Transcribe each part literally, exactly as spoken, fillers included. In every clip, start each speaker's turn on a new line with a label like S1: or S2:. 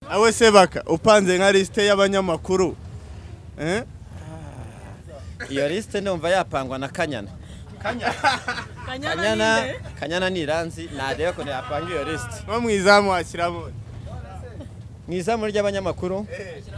S1: awe sebaka upanze nka liste y'abanyamakuru eh
S2: iyo liste ndumva yapangwa na Kanyana Kanyana Kanyana ni Iranzi nade ko yapanga iyo liste
S1: no mwizamu washyiramo
S2: mwizamu ry'abanyamakuru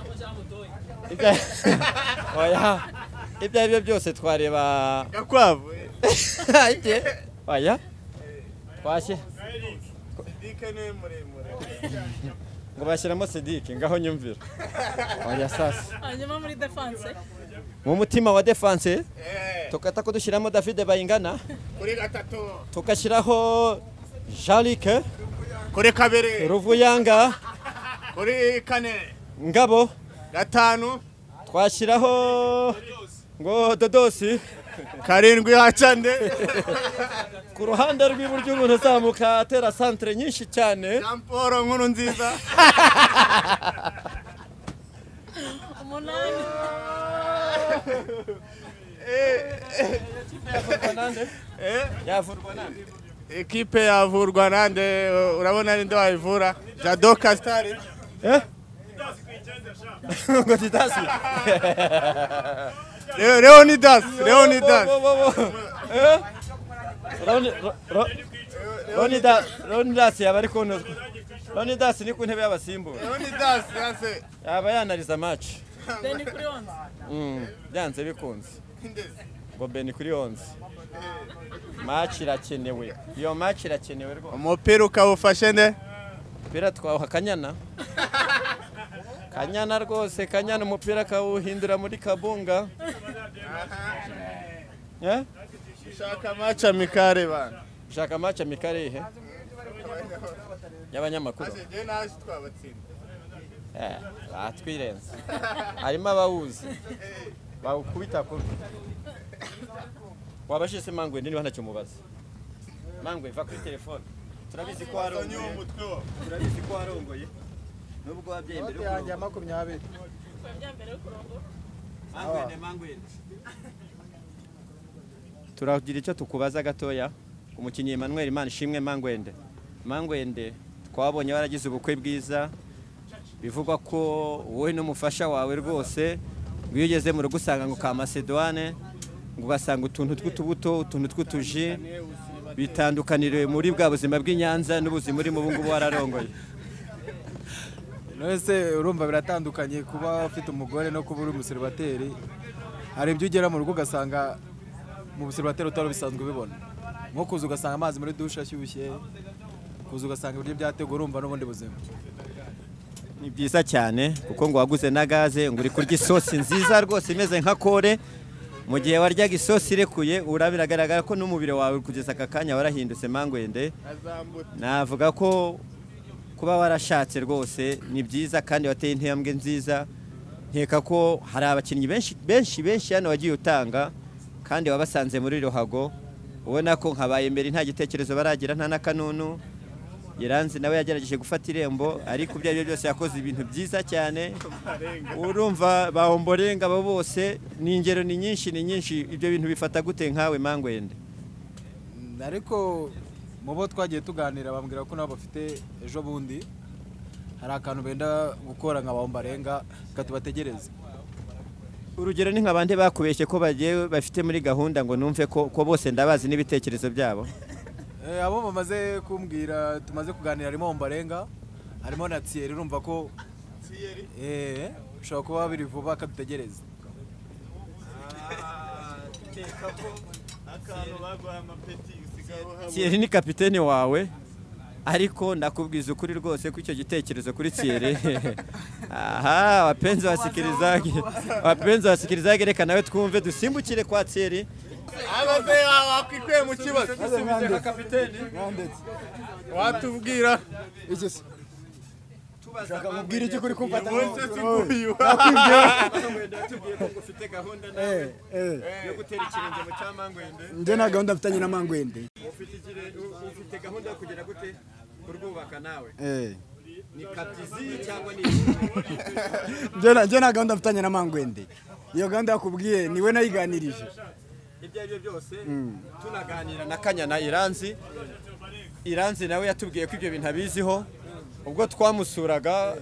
S2: oya ibyo ibyo byose twareba
S1: gakwavu
S2: ite oya twashye
S1: dikene muremure
S2: ngo bashyiramo Sidiki ngaho nyumvira oya sasa
S3: hanyuma muri defense
S2: mu mutima wa defense tukata ko dushyiramo David Bayingana
S1: kuri gatatu
S2: tukashiraho Jalike
S1: kuri kabiri
S2: Ruvuyanga
S1: kuri kane
S2: Ngabo
S1: gatanu
S2: twashiraho ngo Dodosi
S1: karindwi hacande
S2: ku ruhande rw'iburyo umuntu azamuka atera centre nyinshi cyane
S1: Jean Paul nkuru nziza
S3: umunani
S1: eh
S2: yavurwa nande
S1: ekipe yavurwa nande urabona ninde wayivura Jado Castari
S2: eh ngo Didasi
S1: Leonidas Leonidas
S2: eh Leonidas Leonidas yabari kono Leonidas ni ku ntebe y'abasimbuye
S1: Leonidas yase
S2: yaba yanariza match
S3: Beni kuri onze
S2: mm byanze bikunze ngo Beni kuri onze match irakenewe iyo match irakenewe rwo
S1: umupira ukawufashe nde
S2: umupira twaha Kanyana Kanyana rwose Kanyana umupira kawuhindura muri Kabunga eh
S1: shaka match amikare bana
S2: shaka match amikare he y'abanyamakuru
S1: je naje twabatsinda
S2: eh batwirenze harimo abawuzi bawukubita ko wabashise Mangwe ndi ntacyo mubaza Mangwe va kuri telefone turabizi ko arongoye turabizi ko arongoye nubwo wabyembere
S4: yanjye ya makumyabiri
S2: Mangwe Mangwe turagira icyo tukubaza gatoya umukinnyi Emmanuel Manishimwe Mangwende Mangwende twabonye waragize ubukwe bwiza bivugwa ko wowe n'umufasha wawe rwose ngo ugeze mu rugo usanga ngo ka Macedoine ngo ugasanga utuntu tw'utubuto utuntu tw'utuji bitandukaniriwe muri bwa buzima bw'Inyanza n'ubuzima uri mu bungu wararongoye
S4: nose urumva biratandukanye kuba ufite umugore no kuba uri umuseribateri hari ibyo ugera mu rugo ugasanga mu buseribateri utari bisanzwe bibona nko kuza ugasanga amazi muri dushe ashyushye kuza ugasanga ibiryo byategwa urumva n'ubundi buzima
S2: ni byiza cyane kuko ngo waguze na gaze ngo uri kurya isosi nziza rwose imeze nka kore mu gihe waryaga isosi irekuye urabiragaragara ko n'umubiri wawe kugeza aka kanya warahindutse Mangwende navuga ko kuba warashatse rwose ni byiza kandi wateye intambwe nziza nkeka ko hari abakinnyi benshi benshi benshi hano wagiye utanga kandi wabasanze muri Ruhago ubona ko nkabaye mbere nta gitekerezo baragira nta nakanunu Iranzi nawe yagerageje gufata irembo ariko bya byo byose yakoze ibintu byiza cyane urumva bahomborenga abo bose ni ingero ni nyinshi ni nyinshi ibyo bintu bifata gute nkawe Mangwende
S4: ariko mu bo twagiye tuganira bambwira ko nabo bafite ejo bundi hari akantu benda gukora nka bahombarenga katubategereza
S2: urugero ni nk'abandi bakubeshye ko bagiye bafite muri gahunda ngo numve ko ko bose ndabazi n'ibitekerezo byabo
S4: eh abo bamaze kumbwira tumaze kuganira harimo Bahombarenga harimo na Thierry urumva ko Thierry eh ushobora kuba biri vuba akadutegereza
S2: Thierry ni kapiteni wawe ariko ndakubwiza ukuri rwose ko icyo gitekerezo kuri Thierry aha wapenzi wasikilizaje wapenzi wasikilizaje reka nawe twumve dusimbukire kwa Thierry
S1: abaze wakwikwe mu kibazo
S4: nka
S1: kapiteni watubwira
S4: iki se Shaka mubwira iki kuri kumfata
S1: wose siguyu
S2: tubwiye ko ufite gahunda nawe yo gutera ikirenge mu cya Mangwende
S4: nje na gahunda mfitanye na Mangwende
S2: ufite gahunda yo kugera gute kurwubaka nawe
S4: eh
S2: ni katizi cyangwa ni
S4: nje na nje na gahunda mfitanye na Mangwende iyo gahunda yakubwiye niwe nayiganirije
S2: ibyo ari byo byose tunaganira na Kanyana Iranzi Iranzi nawe yatubwiye ko ibyo bintu abiziho ubwo twamusuraga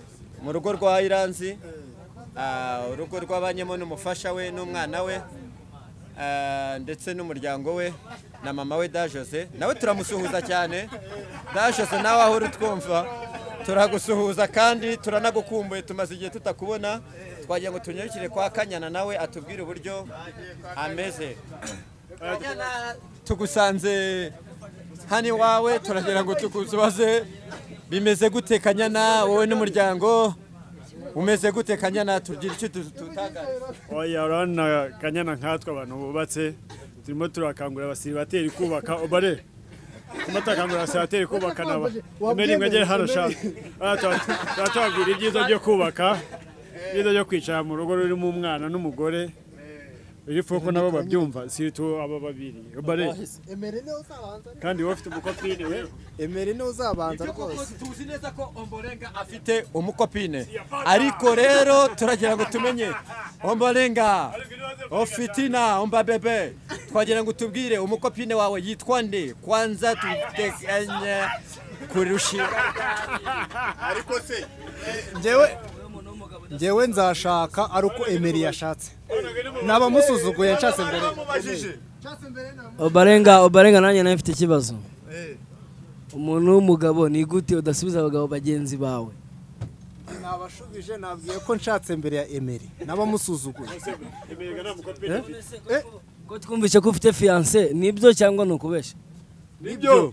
S2: mu rugo rwa Iranzi, urugo rw'abanyemo n'umufasha we n'umwana we ndetse n'umuryango we na mama we Da Jose. Nawe turamusuhuza cyane. Da Jose nawe aho uri twumva turagusuhuza kandi turanagukumbuye, tumaze igihe tutakubona. Twagira ngo tunyarukire kwa Kanyana nawe atubwire uburyo ameze. Kanyana, tugusanze hani wawe, turagira ngo tukuzubaze bimeze gute Kanyana, wowe n'umuryango umeze gute Kanyana, tugira icyo tutangariza?
S5: Oya, urabona Kanyana nkatwe abantu bubatse turimo turakangurira abasiribateri kubaka. Obare kumatakangurira abasiribateri kubaka naba emeri mwegere hano shaka turatubabwira ibyiza byo kubaka, ibyiza byo kwicara mu rugo rurimo umwana n'umugore, irifu ko nabo babyumva, si tu aba babiri. Obare
S6: Emeri ne uzabanza
S5: kandi wowe ufite umukopine we.
S6: Emeri ne uzabanza rwose.
S2: Tuzi neza ko Ombolenga afite umukopine, ariko rero turagira ngo tumenye Ombolenga ofitina omba bebe, twagira ngo tubwire umukopine wawe yitwa nde kwanza tutekanye kurushira.
S1: ariko se
S6: Njyewe njyewe nzashaka ari uko Emeri yashatse, naba musuzuguye nshatse mbere.
S7: Obarenga Obarenga nanjye nawe mfite ikibazo. Umuntu w'umugabo ni gute udasubiza abagabo bagenzi bawe?
S6: Nabashubije nabwiye ko nshatse mbere ya Emeri, naba musuzuguye.
S5: Emeri gana umukopine.
S7: Ko twumvise ko ufite fiancé, nibyo cyangwa nukubesha?
S6: Nibyo.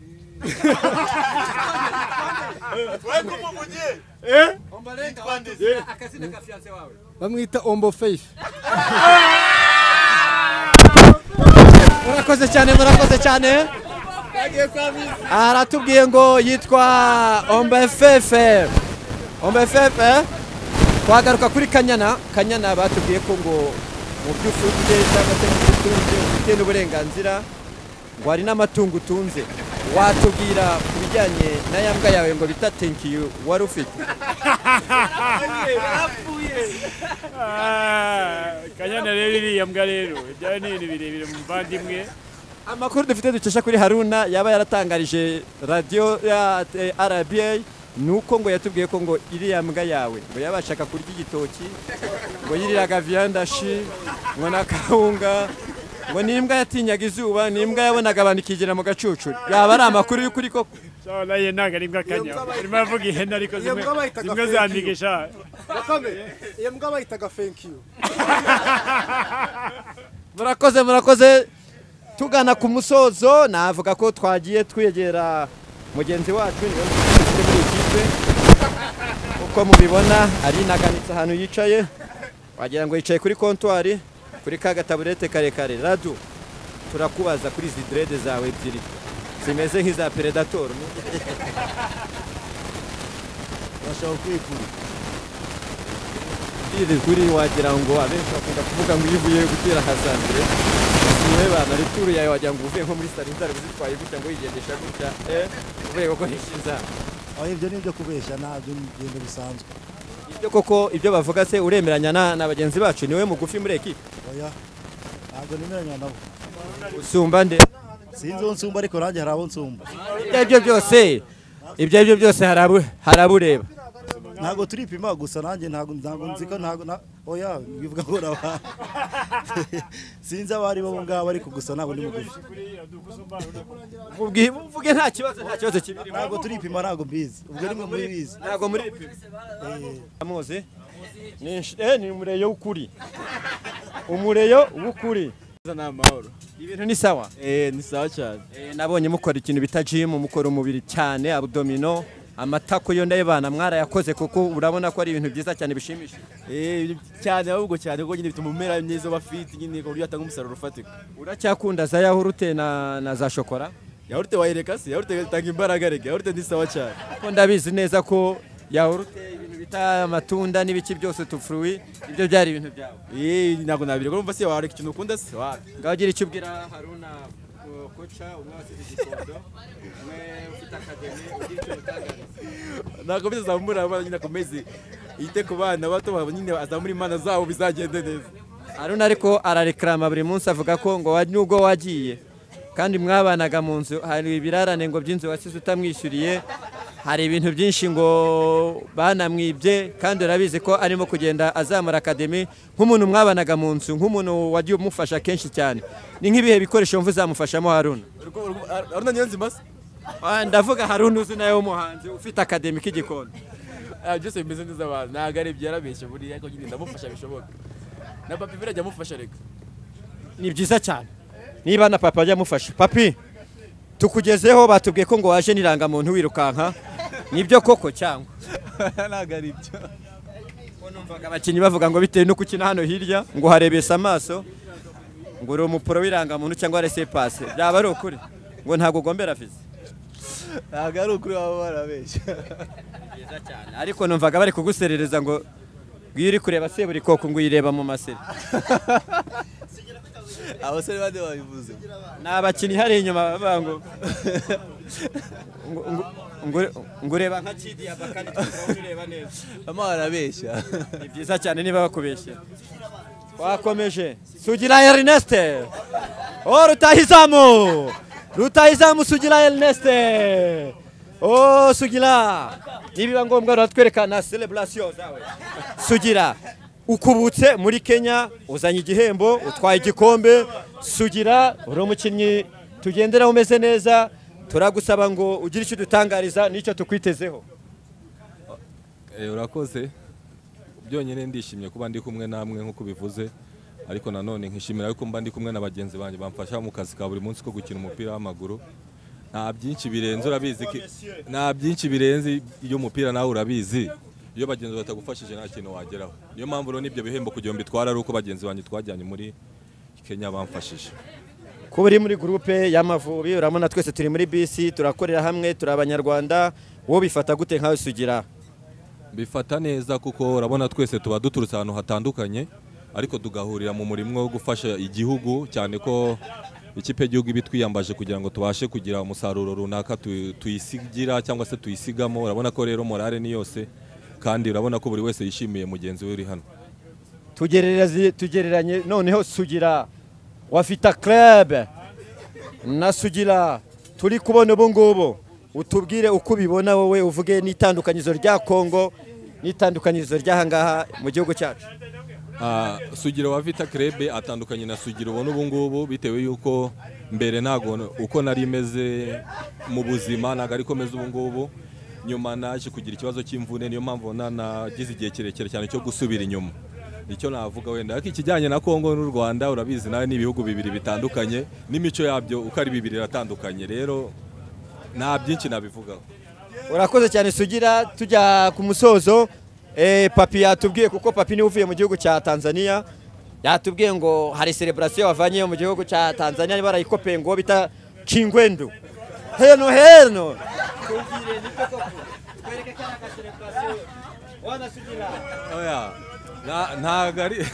S1: wewe kumuvugiye
S5: Eh?
S2: Ombolenga akazina ka fiancé wawe
S6: Bamwita Ombo Faith.
S2: murakoze cyane, murakoze cyane. Aratubwiye ngo yitwa Omba Fefe. Omba Fefe. Twagaruka kuri Kanyana. Kanyana batubwiye ko ngo mu by'ufite cyangwa se ufite n'uburenganzira ngo hari n'amatungo utunze. Watubwira ku bijyanye na yambwa yawe ngo bita thank you wari ufite?
S5: Kanyana rero iriya mbwa rero ibyawe ni ibintu birebire mu muvandimwe.
S2: Amakuru dufite dukesha kuri Haruna yaba yaratangarije radio ya R B A nuko ngo yatubwiye ko ngo iriya mbwa yawe ngo yabashaka kurya igitoki, ngo yiriraga viandashi, ngo nakahunga, ngo nimbwa yatinyaga izuba, nimbwa yabonaga abantu ikigira mu gacucu. Yaba ari amakuru y'ukuri koko?
S5: Cyala ye naga nimbwa Kanya. Irimo avuga ihene ariko zimwe zimwe zandigisha.
S6: Bakame, iyo mbwa bayitaga thank you.
S2: Murakoze, murakoze. Tugana ku musozo, navuga ko twagiye twegera mugenzi wacu niwe muri ikipe. Uko mubibona ari naganitse ahantu yicaye, wagira ngo yicaye kuri comptoir, kuri ka gataburete karekare. Radu, turakubaza kuri izi dread zawe ebyiri zimeze nk'iza Predator.
S6: Bashaka kwikura.
S2: Iri kuri wagira ngo abenshi bakunda kuvuga ngo yivuye gutera hazambere. Niwe bana rituru yawe wagira ngo uvuye nko muri Starinzari uzitwaye gutya ngo yigendesha gutya. Eh, uvuye ko nishiza.
S6: Aho ibyo nibyo kubesha nabyo ngendo bisanzwe.
S2: Ibyo koko ibyo bavuga se uremeranya na, na bagenzi bacu niwe mugufi muri equipe?
S6: Oya. Ntabwo nemeranya nabo.
S2: Usumba nde?
S6: Sinzi nsumba ariko nanjye harabo nsumba.
S2: Ibyo byose ibyo ibyo byose harabu harabureba.
S6: Ntabwo turipima gusa nanjye ntabwo ntabwo nziko ntabwo oya bivuga ngo raba. Sinzi abari bo ngaba ariko gusa ntabwo ndi mugufi.
S2: Ubwi uvuge nta kibazo nta kibazo kibiri.
S6: Ntabwo turipima ntabwo mbizi. Ubwo nimwe muri bizi.
S2: Ntabwo muri ipima. Eh, amuze. Ni eh ni umureyo w'ukuri. Umureyo w'ukuri.
S4: N'amahoro.
S2: Ibintu ni sawa.
S4: Eh ni sawa cyane.
S2: Eh nabonye mukora ikintu bita gym, mukora umubiri cyane, abdomino, amatako yo ndayibana mwara yakoze kuko urabona ko ari ibintu byiza cyane bishimishije.
S4: Eh cyane ahubwo cyane kuko nyine bituma umera neza bafite nyine ko yatanga umusaruro ufatika.
S2: Uracyakunda za yahurute na na za shokora?
S4: Yahurute wayireka se, yahurute itanga imbaraga rege, yahurute ni sawa cyane.
S2: Ko ndabizi neza ko yahurute ibintu bita amatunda n'ibiki byose tufruwi ibyo byari ibintu byawe.
S4: Eh ntabwo nabire ko umva se wareka ikintu ukunda se wa.
S2: Ngagira icyo ubwira Haruna kocha umwe wasize igikondo umwe ufite akademi ugira icyo utangariza.
S4: Ntabwo bizazamura abana nyine akomeze yite ku bana bato nyine azamura imana zabo bizagende neza.
S2: Haruna ariko arareklama buri munsi avuga ko ngo nubwo wagiye kandi mwabanaga mu nzu hari ibirarane ngo by'inzu wasize utamwishyuriye hari ibintu byinshi ngo banamwibye kandi urabizi ko arimo kugenda azamura akademi nk'umuntu mwabanaga mu nzu nk'umuntu wagiye umufasha kenshi cyane ni nk'ibihe bikoresho mvu zamufashamo Haruna
S4: Haruna Niyonzima se
S2: ndavuga Haruna uzi nawe w'umuhanzi ufite akademi k'igikoni
S4: byose bimeze neza abantu ntabwo ari byarabeshye buriya ariko nyine ndamufasha bishoboka na papi birajya amufasha reka
S2: ni byiza cyane niba na papa ajya amufasha papi tukugezeho batubwiye ko ngo waje n'irangamuntu wirukanka nibyo koko cyangwa
S4: ntabwo ari byo
S2: numvaga abakinnyi bavuga ngo bitewe no kukina hano hirya ngo harebesa amaso ngo uri umuporo w'irangamuntu cyangwa rese pase byaba ari ukuri ngo ntabwo ugombera viza
S4: ntabwo ari ukuri baba barabeshya
S2: byiza cyane ariko numvaga bari kuguserereza ngo iyo uri kureba seburi koko ngo uyireba mu maseri
S4: abasore bade babivuze
S2: ni abakinnyi hari inyuma bavuga ngo ngo ureba nka Kidiya bakandi ureba neza
S4: ama barabeshya
S2: ni byiza cyane niba bakubeshya twakomeje Sugira Ernest oh rutahizamu rutahizamu Sugira Ernest oh Sugira nibiba ngombwa ratwereka na celebration zawe Sugira ukubutse muri Kenya uzanye igihembo utwaye igikombe Sugira uri umukinnyi tugendera umeze neza turagusaba ngo ugire icyo dutangariza n'icyo tukwitezeho
S8: eh urakoze byonyine ndishimye kuba ndi kumwe namwe nkuko bivuze ariko nanone nkishimira yuko mba ndi kumwe n'abagenzi banjye bamfasha mu kazi ka buri munsi ko gukina umupira w'amaguru nta byinshi birenze urabizi nta byinshi birenze iyo umupira nawe urabizi iyo bagenzi batagufashije nta kintu wageraho niyo mpamvu rero nibyo bihembo kugira ngo bitwara ari uko bagenzi banjye twajyanye muri Kenya bamfashije
S2: kuba uri muri groupe y'Amavubi urabona twese turi muri bisi turakorera hamwe turi abanyarwanda wowe bifata gute nkawe Sugira
S8: bifata neza kuko urabona twese tuba duturutse ahantu hatandukanye ariko tugahurira mu murimo wo gufasha igihugu cyane ko ikipe y'igihugu ibitwiyambaje kugira ngo tubashe kugira umusaruro runaka tuyisigira cyangwa se tuyisigamo urabona ko rero morale ni yose kandi urabona ko buri wese yishimiye mugenzi we uri hano
S2: tugereranye tugereranye noneho Sugira wafita club na Sugira turi kubona ubu ngubu utubwire uko ubibona wowe uvuge n'itandukanizo rya Kongo n'itandukanizo ry'ahangaha mu gihugu cyacu
S8: ah Sugira wa Vita Club atandukanye na Sugira ubona ubu ngubu bitewe yuko mbere nago uko nari meze mu buzima naga ariko meze ubu ngubu nyuma naje kugira ikibazo cy'imvune niyo mpamvu nagize igihe kirekire cyane cyo gusubira inyuma icyo navuga wenda ariko ikijyanye na Kongo n'u Rwanda urabizi nawe ni ibihugu bibiri bitandukanye n'imico yabyo uko ari bibiri ratandukanye rero nta byinshi nabivugaho
S2: urakoze cyane Sugira tujya ku musozo eh papi yatubwiye kuko papi ni uvuye mu gihugu cya Tanzania yatubwiye ngo hari celebration wavanye mu gihugu cya Tanzania barayikopeye ngo bita Kingwendu heno heno tugire niko koko twereke kana ka celebration wana Sugira
S8: oya na ntagari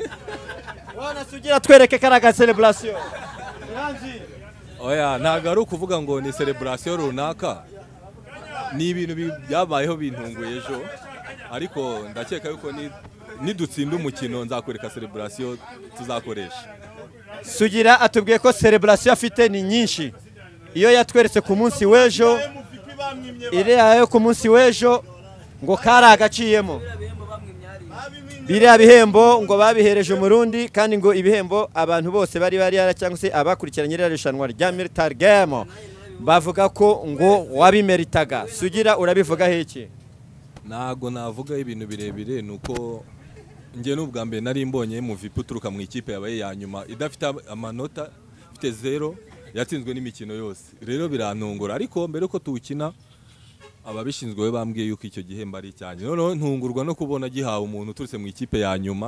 S2: wana Sugira twereke kana ka celebration ranzi
S8: oya ntagaru ukuvuga ngo ni celebration runaka ni ibintu byabayeho bintunguye ejo ariko ndakeka yuko ni nidutsinda umukino nzakwereka celebration tuzakoresha
S2: Sugira atubwiye ko celebration afite ni nyinshi iyo yatweretse ku munsi w'ejo ire ayo ku munsi w'ejo ngo kari agaciyemo biriya bihembo ngo babihereje umurundi kandi ngo ibihembo abantu bose bari bari cyangwa se abakurikiranye irushanwa rya Military Game bavuga ko ngo wabimeritaga Sugira urabivuga heki
S8: nago navuga ibintu birebire nuko nge n'ubwa mbere nari mbonye mu V P uturuka mu ikipe yabaye ya nyuma idafite amanota ifite zero yatsinzwe n'imikino yose rero birantungura ariko mbere ko tuwukina ababishinzwe bambwiye yuko icyo gihembo ari cyane none ntungurwa no kubona gihawe umuntu uturutse mu ikipe ya nyuma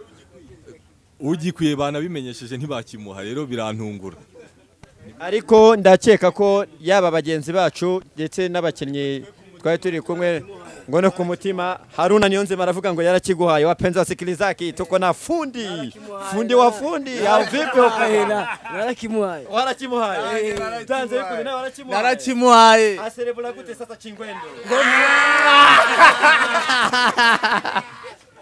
S8: ugikwiye bana bimenyesheje ntibakimuha rero birantungura
S2: ariko ndakeka ko yaba bagenzi bacu ndetse n'abakinnyi twari turi kumwe ngo no ku mutima Haruna Niyonzima aravuga ngo yarakiguhaye wapenzi wasikilizaki tuko na fundi fundi wa fundi ya vipi
S7: ukahera narakimuhaye
S2: warakimuhaye tanze yuko nawe warakimuhaye
S4: narakimuhaye
S2: aserebula gute sasa Kingwendu